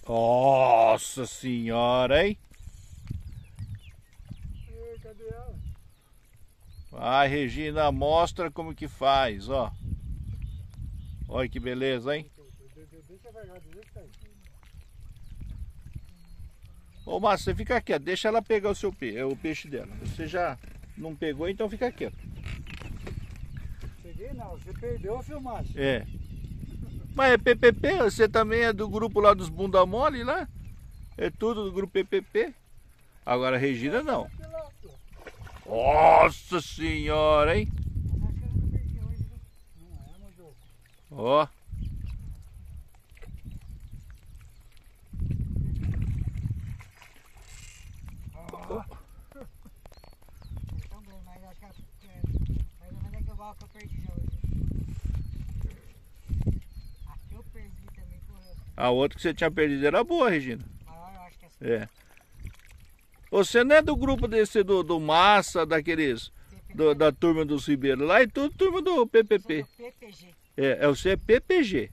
Nossa senhora, hein? Cadê ela? Vai, Regina, mostra como que faz, ó. Olha que beleza, hein? Deixa eu pegar, deixa eu pegar. Ô, Márcio, você fica quieto, deixa ela pegar o peixe dela. Você já não pegou, então fica quieto. Peguei não, você perdeu a filmagem. É. Mas é PPP, você também é do grupo lá dos bunda mole lá? É tudo do grupo PPP? Agora a Regina não. Nossa senhora, hein? Ó. A outra que você tinha perdido era boa, Regina. É. Você não é do grupo desse do Massa, daqueles da turma dos Ribeiros lá, é tudo turma do PPP. PPG. É, você é PPG.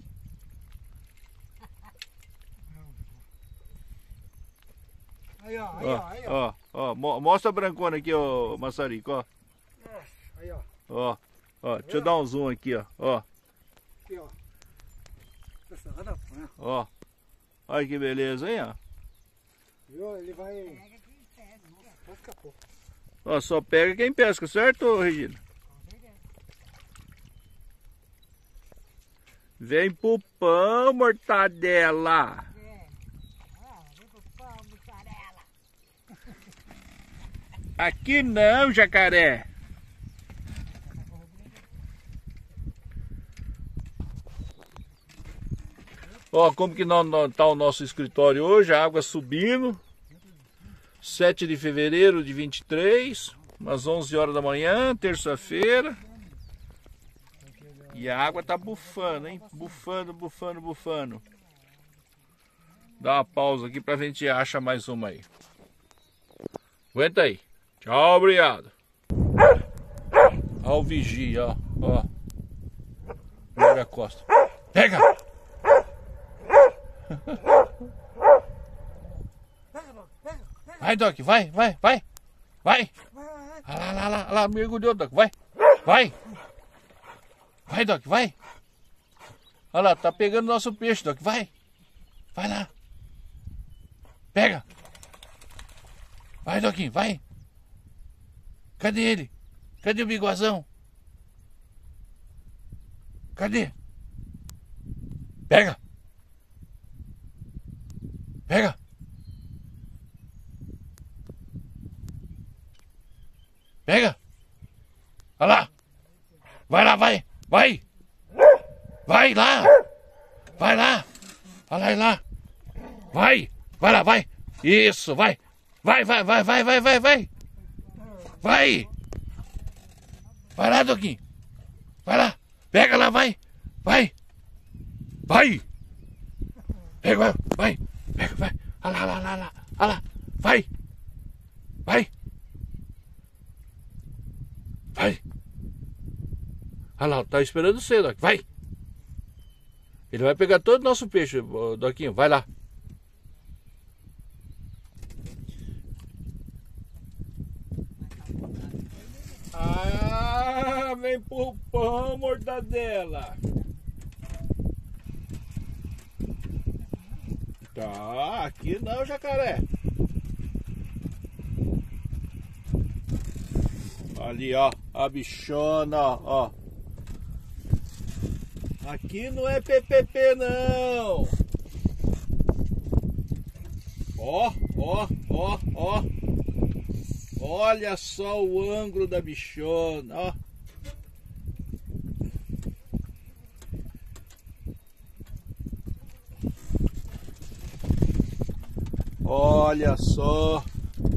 Aí, ó, aí, ó, aí, ó. Ó, mostra a brancona aqui, ó, Maçarico, ó. Aí, ó. Ó, deixa eu dar um zoom aqui, ó. Aqui, ó. Ó. Olha que beleza, hein, ó. Viu? Ele vai escapou. Ó, só pega quem pesca, certo, Regina? Vem pro pão, mortadela. Vem pro pão, mussarela. Aqui não, jacaré. Ó, como que não tá o nosso escritório hoje, a água subindo. 7 de fevereiro de 23, umas 11 horas da manhã, terça-feira. E a água tá bufando, hein? Bufando, bufando, bufando. Dá uma pausa aqui pra ver se a gente acha mais uma aí. Aguenta aí. Tchau, obrigado. Ó o vigia, ó. Olha a costa. Pega! Vai, Doc, vai. Vai. Lá, mergulhou, Doc, vai. Vai, Doc, vai. Olha lá, tá pegando nosso peixe, Doc, vai. Vai lá. Pega. Vai, Doquinho, vai. Cadê ele? Cadê o biguazão? Cadê? Pega. Pega. Pega. Olha lá. Vai lá, vai. Vai lá. Vai lá. Olha lá. Vai lá, vai. Isso, vai. Vai. Vai lá, Doquinho. Vai lá. Pega lá, vai. Pega, vai. Pega, vai. Olha lá. Vai. Olha lá, tá esperando você, Doc. Vai. Ele vai pegar todo o nosso peixe, Doquinho. Vai lá. Ah, vem pro pão, mortadela. Tá, aqui não, jacaré. Ali, ó, a bichona, ó. Aqui não é PPP, não. Ó. Olha só o ângulo da bichona, ó. Olha só.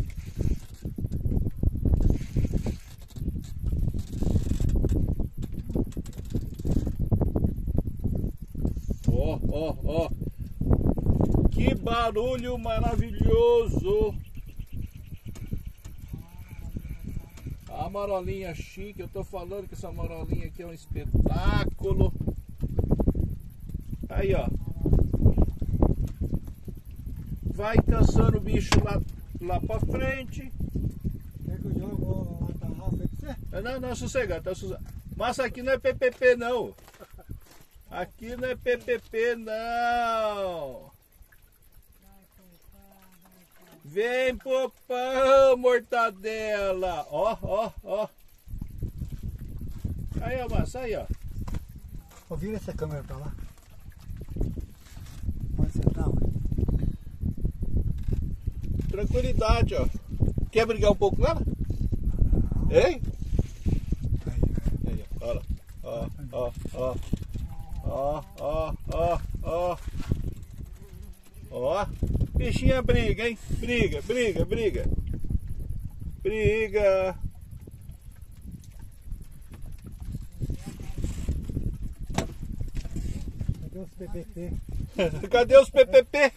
Ó. Que barulho maravilhoso. A marolinha chique, eu tô falando que essa marolinha aqui é um espetáculo. Aí, ó. vai caçando o bicho lá pra frente. Quer que eu jogo a tarrafa aí pra você? Não, sossegado, tá sossegado. Mas aqui não é PPP não. Aqui não é PPP não. Vem pro pão, mortadela. Ó. Aí, ó, massa, aí, ó. Ó, vira essa câmera pra lá. Onde você tá? Tranquilidade, ó. Quer brigar um pouco com ela? Hein? Aí, ó. Olha lá. Ó. Bichinha briga, hein? Briga. Cadê os PPP? Cadê os PPP?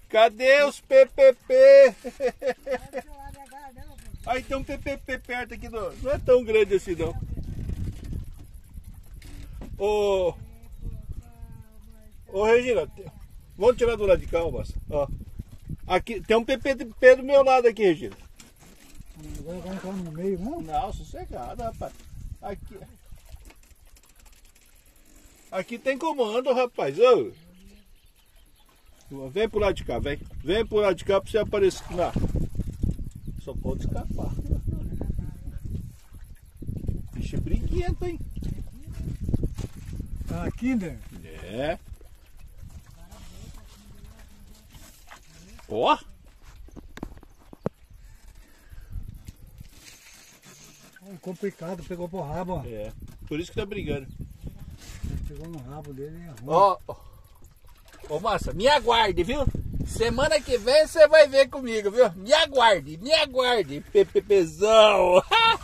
Aí tem um PPP perto aqui, não é tão grande assim não. Ô Regina, vamos tirar do lado de cá, moça. Ó. Aqui tem um PPP do meu lado aqui, Regina. Agora vai entrar no meio, não? Não, sossegado, rapaz. Aqui tem comando, rapaz. Ô. Vem pro lado de cá, vem. Vem pro lado de cá pra você aparecer. Não. Só pode escapar. Bicho briguento, hein? Tá aqui, né? É. Ó. Complicado, pegou pro rabo, ó. É. Por isso que tá brigando. Pegou no rabo dele e arruma. Ó. Ô, moça, me aguarde, viu? Semana que vem você vai ver comigo, viu? Me aguarde, PPPzão.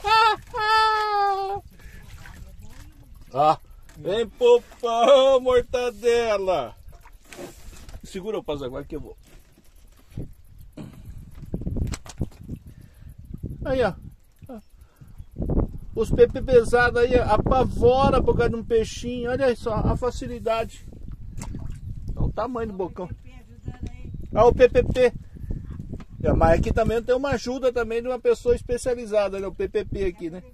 Ó, vem pro pão, mortadela. Segura o pau agora que eu vou. Aí, ó. Os PP pesados aí apavora por causa de um peixinho. Olha só a facilidade. Olha o tamanho do bocão. Ah, o PPP. É, mas aqui também tem uma ajuda também de uma pessoa especializada, né? O PPP aqui, né?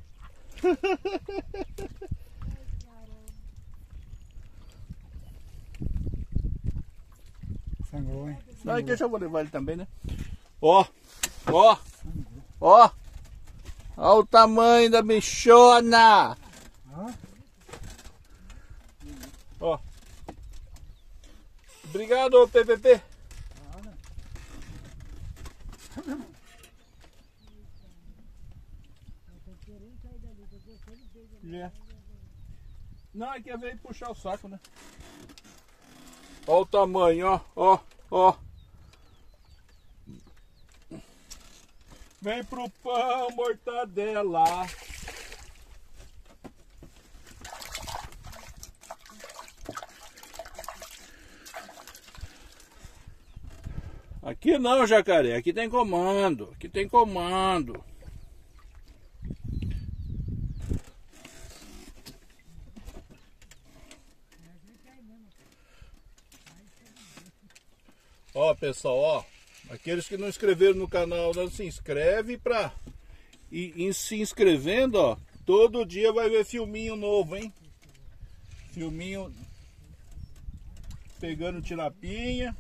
Sangrou, hein? Não, aqui eu já vou levar ele também, né? Ó. Olha o tamanho da bichona. Ó. Obrigado, PPP. É. Não, é que veio puxar o saco, né? Olha o tamanho, ó. Vem pro pão, mortadela. Aqui não, jacaré. Aqui tem comando. Ó, pessoal, ó. Aqueles que não inscreveram no canal, não se inscreve e se inscrevendo, ó. Todo dia vai ver filminho novo, hein? Filminho pegando tilapinha.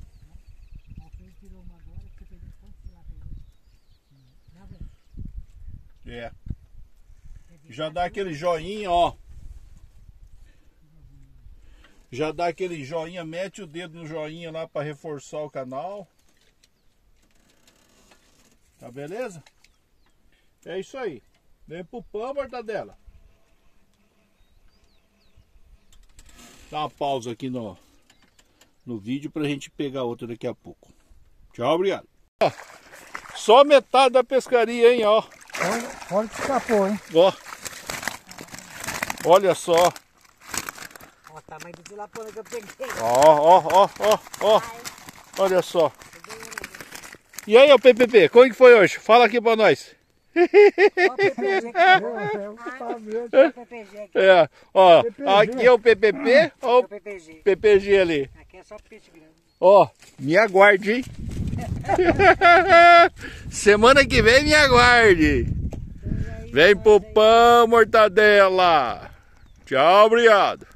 É. Já dá aquele joinha, ó. Já dá aquele joinha, mete o dedo no joinha lá para reforçar o canal. Tá beleza? É isso aí. Vem pro pão, mortadela. Dá uma pausa aqui no vídeo pra gente pegar outra daqui a pouco. Tchau, obrigado. Só metade da pescaria, hein, ó. Olha que escapou, hein? Ó. Olha só. Ó, o tamanho do tilapona que eu peguei. Ó. Olha só. E aí, ó, PPP, como que foi hoje? Fala aqui pra nós. Ó o PPG aqui. É, ó, PPG. aqui é o PPP, ó o PPG. PPG ali. Aqui é só peixe grande. Ó, me aguarde, hein? Semana que vem me aguarde. Vem pro pão, mortadela. Tchau, obrigado.